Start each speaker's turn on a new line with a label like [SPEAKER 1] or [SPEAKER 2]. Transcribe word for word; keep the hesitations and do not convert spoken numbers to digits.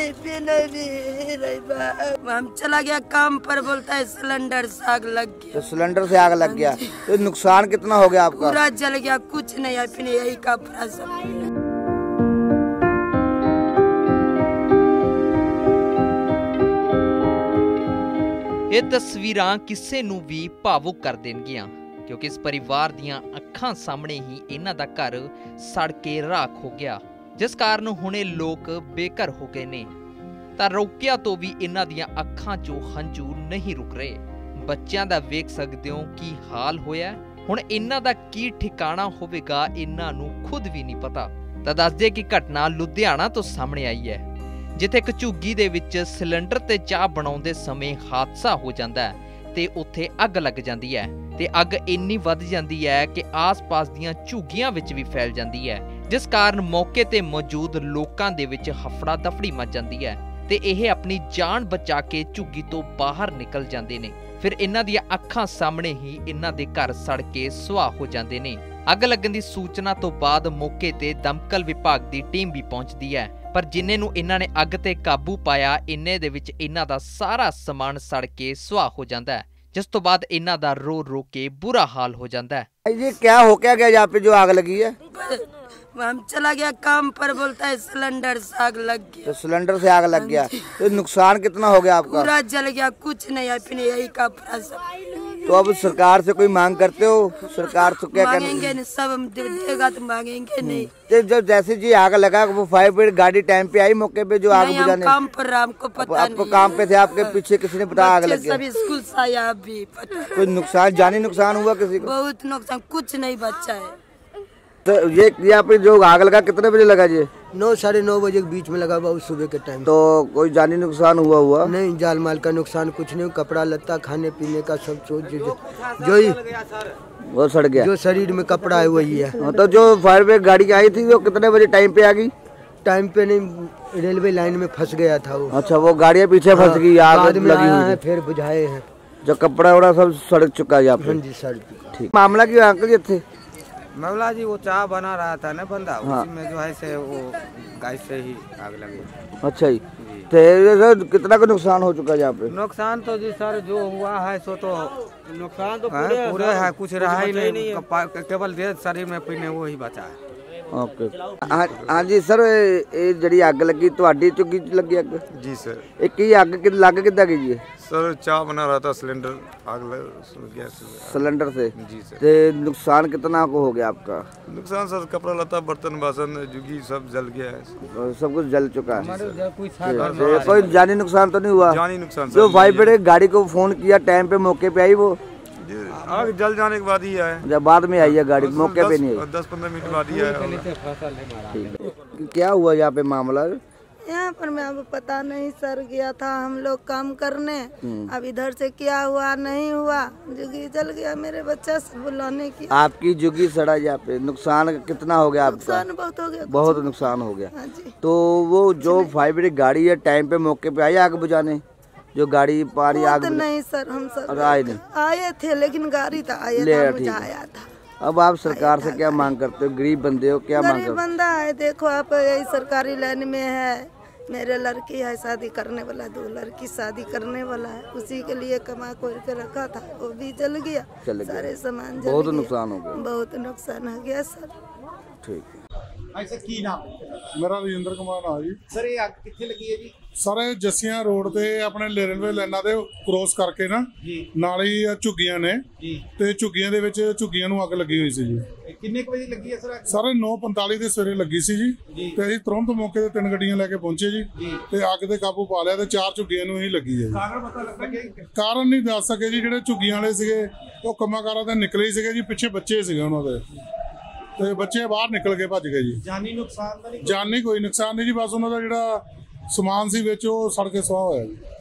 [SPEAKER 1] नहीं पीने भी नहीं बाप। हम चला गया काम पर, बोलता है सिलेंडर से आग लग गया।
[SPEAKER 2] तो सिलेंडर से आग लग गया, तो नुकसान कितना हो गया आपका?
[SPEAKER 1] पूरा जल गया, कुछ नहीं है, फिर यही कपड़ा सब।
[SPEAKER 3] ਇਹ ਤਸਵੀਰਾਂ ਕਿਸੇ ਨੂੰ ਵੀ ਭਾਵੁਕ ਕਰ ਦੇਣਗੀਆਂ ਕਿਉਂਕਿ ਇਸ ਪਰਿਵਾਰ ਦੀਆਂ ਅੱਖਾਂ ਸਾਹਮਣੇ ਹੀ ਇਹਨਾਂ ਦਾ ਘਰ ਸੜ ਕੇ ਰਾਖ ਹੋ ਗਿਆ, ਜਿਸ ਕਾਰਨ ਹੁਣੇ ਲੋਕ ਬੇਘਰ ਹੋ ਗਏ ਨੇ। ਤਾਂ ਰੋਕਿਆ ਤੋਂ ਵੀ ਇਹਨਾਂ ਦੀਆਂ ਅੱਖਾਂ 'ਚੋਂ ਹੰਝੂ ਨਹੀਂ ਰੁਕ ਰਹੇ। ਬੱਚਿਆਂ ਦਾ ਵੇਖ ਸਕਦੇ ਹੋ ਕੀ ਹਾਲ ਹੋਇਆ। ਹੁਣ ਇਹਨਾਂ ਦਾ ਕੀ ਠਿਕਾਣਾ ਹੋਵੇਗਾ ਇਹਨਾਂ ਨੂੰ ਖੁਦ ਵੀ ਨਹੀਂ ਪਤਾ। ਤਾਂ ਦੱਸਦੇ ਕਿ ਘਟਨਾ ਲੁਧਿਆਣਾ ਤੋਂ ਸਾਹਮਣੇ ਆਈ ਹੈ, ਜਿੱਥੇ ਇੱਕ ਝੁੱਗੀ ਦੇ ਵਿੱਚ ਸਿਲੰਡਰ ਤੇ ਚਾਹ ਬਣਾਉਂਦੇ ਸਮੇਂ ਹਾਦਸਾ ਹੋ ਜਾਂਦਾ ਹੈ ਤੇ ਉੱਥੇ ਅੱਗ ਲੱਗ ਜਾਂਦੀ ਹੈ ਤੇ ਅੱਗ ਇੰਨੀ ਵੱਧ ਜਾਂਦੀ ਹੈ ਕਿ ਆਸ-ਪਾਸ ਦੀਆਂ ਝੁੱਗੀਆਂ ਵਿੱਚ ਵੀ ਫੈਲ ਜਾਂਦੀ ਹੈ, ਜਿਸ ਕਾਰਨ ਮੌਕੇ ਤੇ ਮੌਜੂਦ ਲੋਕਾਂ ਦੇ ਵਿੱਚ ਹਫੜਾ ਦਫੜੀ ਮਚ ਜਾਂਦੀ ਹੈ ਤੇ ਇਹ ਆਪਣੀ ਜਾਨ ਬਚਾ ਕੇ ਝੁੱਗੀ ਤੋਂ ਬਾਹਰ ਨਿਕਲ ਜਾਂਦੇ ਨੇ। ਫਿਰ ਇਹਨਾਂ ਦੀਆਂ ਅੱਖਾਂ ਸਾਹਮਣੇ ਹੀ ਇਹਨਾਂ ਦੇ ਘਰ ਸੜ ਕੇ ਸੁਆਹ ਹੋ ਜਾਂਦੇ ਨੇ। ਅੱਗ ਲੱਗਣ ਦੀ ਸੂਚਨਾ ਤੋਂ ਬਾਅਦ ਮੌਕੇ ਤੇ ਦਮਕਲ ਵਿਭਾਗ ਦੀ ਟੀਮ ਵੀ ਪਹੁੰਚਦੀ ਹੈ, ਪਰ ਜਿੰਨੇ ਨੂੰ ਇਹਨਾਂ ਨੇ ਅੱਗ ਤੇ ਕਾਬੂ ਪਾਇਆ, ਇੰਨੇ ਦੇ ਵਿੱਚ ਇਹਨਾਂ ਦਾ ਸਾਰਾ ਸਮਾਨ ਸੜ ਕੇ ਸੁਆਹ ਹੋ ਜਾਂਦਾ ਹੈ, ਜਿਸ ਤੋਂ ਬਾਅਦ ਇਹਨਾਂ ਦਾ रो रो के बुरा हाल हो जाता है।
[SPEAKER 2] ये क्या हो क्या गया यहाँ पे जो आग लगी है?
[SPEAKER 1] हम चला गया काम पर, बोलता है सिलेंडर से आग लग गया।
[SPEAKER 2] तो सिलेंडर से आग लग गया, तो नुकसान कितना हो गया आपका?
[SPEAKER 1] पूरा जल गया, कुछ नहीं है, फिर यही कपड़ा सब।
[SPEAKER 2] तो अब सरकार से कोई मांग करते हो? सरकार से क्या
[SPEAKER 1] मांगेंगे नहीं, सब हम देगा तो मांगेंगे नहीं।
[SPEAKER 2] तो जब जैसे जी आग लगा, वो फायर ब्रिगेड गाड़ी टाइम पे आई मौके पे जो आग बुझाने?
[SPEAKER 1] काम पर हमको पता
[SPEAKER 2] आपको काम पे थे, आपके पीछे किसी ने बताया आग लग गया?
[SPEAKER 1] सब स्कूल से आया, अभी पता।
[SPEAKER 2] कोई नुकसान, जानी नुकसान हुआ किसी को?
[SPEAKER 1] बहुत नुकसान, कुछ नहीं बचा है।
[SPEAKER 2] तो ये यहाँ पे जो आग लगा कितने बजे लगा जी?
[SPEAKER 4] नौ साढ़े नौ बजे के बीच में लगा हुआ, सुबह के टाइम।
[SPEAKER 2] तो कोई जानी नुकसान हुआ हुआ
[SPEAKER 4] नहीं, जान माल का नुकसान कुछ नहीं, कपड़ा लत्ता खाने पीने का सब चीज जो, जो ही
[SPEAKER 2] वो सड़ गया,
[SPEAKER 4] जो शरीर में कपड़ा है वही है।
[SPEAKER 2] तो जो फायर ब्रिगेड गाड़ी आई थी वो कितने बजे टाइम पे आ गई?
[SPEAKER 4] टाइम पे नहीं, रेलवे लाइन में फंस गया था वो।
[SPEAKER 2] अच्छा, वो गाड़ियाँ पीछे फंस गई, आग लगी हुई है,
[SPEAKER 4] फिर बुझाए हैं।
[SPEAKER 2] जो कपड़ा वड़ा सब सड़ चुका है यहाँ पे?
[SPEAKER 4] जी सर।
[SPEAKER 2] ठीक, मामला क्यों अंकल जी थे?
[SPEAKER 5] मामला जी वो चाय बना रहा था ना बंदा,
[SPEAKER 2] हाँ।
[SPEAKER 5] उसी में जो है से वो गैस से ही आग लगी।
[SPEAKER 2] अच्छा जी, तो सर कितना का नुकसान हो चुका है यहाँ पे?
[SPEAKER 5] नुकसान तो जी सर जो हुआ है सो तो नुकसान तो पूरे है, पूरे है, कुछ रहा ही नहीं, नहीं केवल दे शरीर में पीने वो ही बचा है।
[SPEAKER 2] ओके, हाँ जी सर, ये जड़ी अग लगी तुहाडी झुग्गी च लगी अग?
[SPEAKER 6] जी सर।
[SPEAKER 2] एक की अग कि लग किद्दां गई जी?
[SPEAKER 6] सर चाय बना रहा था, सिलेंडर आग लग गया
[SPEAKER 2] सिलेंडर से।
[SPEAKER 6] जी सर।
[SPEAKER 2] ते नुकसान कितना को हो गया आपका?
[SPEAKER 6] नुकसान सर कपड़ा लता, बर्तन बासन, जुगी सब जल गया है,
[SPEAKER 2] सब कुछ जल चुका है।
[SPEAKER 6] सर।
[SPEAKER 2] कोई जानी नुकसान तो नहीं हुआ?
[SPEAKER 6] जानी नुकसान
[SPEAKER 2] जो फायर ब्रिगेड गाड़ी को फोन किया टाइम पे मौके पे आई वो?
[SPEAKER 6] आग जल जाने के बाद ही आया,
[SPEAKER 2] जब बाद में आई है गाड़ी, मौके पे नहीं आई।
[SPEAKER 6] दस पंद्रह मिनट बाद ही आया।
[SPEAKER 2] क्या हुआ यहाँ पे मामला?
[SPEAKER 1] यहाँ पर मैं अब पता नहीं सर, गया था हम लोग काम करने, अब इधर से क्या हुआ नहीं हुआ, जुगी जल गया, मेरे बच्चा से बुलाने की।
[SPEAKER 2] आपकी जुगी सड़ा यहाँ पे, नुकसान कितना हो गया आपका?
[SPEAKER 1] नुकसान बहुत हो गया,
[SPEAKER 2] बहुत नुकसान हो गया।
[SPEAKER 1] हाँ जी।
[SPEAKER 2] तो वो जो फायर ब्रिगेड गाड़ी है टाइम पे मौके पे आई आग बुझाने? जो गाड़ी पारी आग
[SPEAKER 1] तो नहीं सर, हम सब
[SPEAKER 2] आए नहीं,
[SPEAKER 1] आए थे लेकिन गाड़ी तो आया था, बुझाया था।
[SPEAKER 2] अब आप सरकार से क्या मांग करते हो? गरीब बंदे हो, क्या मांग करते हो?
[SPEAKER 1] बंदा है, देखो आप यही सरकारी लाइन में है, मेरे लड़की है शादी करने वाला, दो लड़की शादी करने वाला है, उसी के लिए कमा कर के रखा था, वो भी जल गया,
[SPEAKER 2] चल गया।
[SPEAKER 1] सारे सामान जल
[SPEAKER 2] बहुत
[SPEAKER 1] गया।
[SPEAKER 2] नुकसान हो गया,
[SPEAKER 1] बहुत नुकसान हो गया सर।
[SPEAKER 2] ठीक।
[SPEAKER 7] ਕੀ ਨਾਮ? ਮੇਰਾ ਰਜਿੰਦਰ ਕੁਮਾਰ ਆ ਜੀ।
[SPEAKER 8] ਸਰ ਇਹ ਅੱਗ ਕਿੱਥੇ ਲੱਗੀ ਹੈ ਜੀ?
[SPEAKER 7] ਸਰ ਇਹ ਜੱਸੀਆਂ ਰੋਡ ਤੇ ਆਪਣੇ ਰੇਲਵੇ ਲਾਈਨਾਂ ਦੇ ਕ੍ਰੋਸ ਕਰਕੇ ਨਾ ਨਾਲ ਹੀ ਝੁੱਗੀਆਂ ਨੇ ਜੀ, ਤੇ ਝੁੱਗੀਆਂ ਦੇ ਵਿੱਚ ਝੁੱਗੀਆਂ ਨੂੰ ਅੱਗ ਲੱਗੀ ਹੋਈ ਸੀ ਜੀ।
[SPEAKER 8] ਕਿੰਨੇ ਕੁ ਵਜੇ ਲੱਗੀ ਹੈ ਸਰ?
[SPEAKER 7] ਸਰ ਨੌ ਪੰਤਾਲੀ ਦੇ ਸਵੇਰੇ ਲੱਗੀ ਸੀ ਜੀ, ਤੇ ਅਸੀਂ ਤੁਰੰਤ ਮੌਕੇ ਤੇ ਤਿੰਨ ਗੱਡੀਆਂ ਲੈ ਕੇ ਪਹੁੰਚੇ ਜੀ, ਤੇ ਅੱਗ ਤੇ ਕਾਬੂ ਪਾ ਲਿਆ, ਤੇ ਚਾਰ ਝੁੱਗੀਆਂ ਨੂੰ ਹੀ ਲੱਗੀ ਹੈ ਜੀ।
[SPEAKER 8] ਕਾਰਨ ਪਤਾ ਲੱਗ ਸਕੇ?
[SPEAKER 7] ਕਾਰਨ ਨਹੀਂ ਦੱਸ ਸਕੇ ਜੀ, ਜਿਹੜੇ ਝੁੱਗੀਆਂ ਵਾਲੇ ਸੀਗੇ ਉਹ ਕੰਮਾਂ ਕਾਰਾਂ ਤੇ ਨਿਕਲੇ ਹੀ ਸੀਗੇ ਜੀ, ਪਿੱਛੇ ਬੱਚੇ ਸੀਗੇ ਉਹਨਾਂ ਦੇ, ਤੇ ਬੱਚੇ ਬਾਹਰ ਨਿਕਲ ਕੇ ਭੱਜ ਗਏ ਜੀ।
[SPEAKER 8] ਜਾਨੀ ਨੁਕਸਾਨ ਤਾਂ ਨਹੀਂ?
[SPEAKER 7] ਜਾਨੀ ਕੋਈ ਨੁਕਸਾਨ ਨਹੀਂ ਜੀ, ਬਸ ਉਹਨਾਂ ਦਾ ਜਿਹੜਾ ਸਮਾਨ ਸੀ ਵਿੱਚ ਉਹ ਸੜ ਕੇ ਸੁਆਹ ਹੋਇਆ ਜੀ।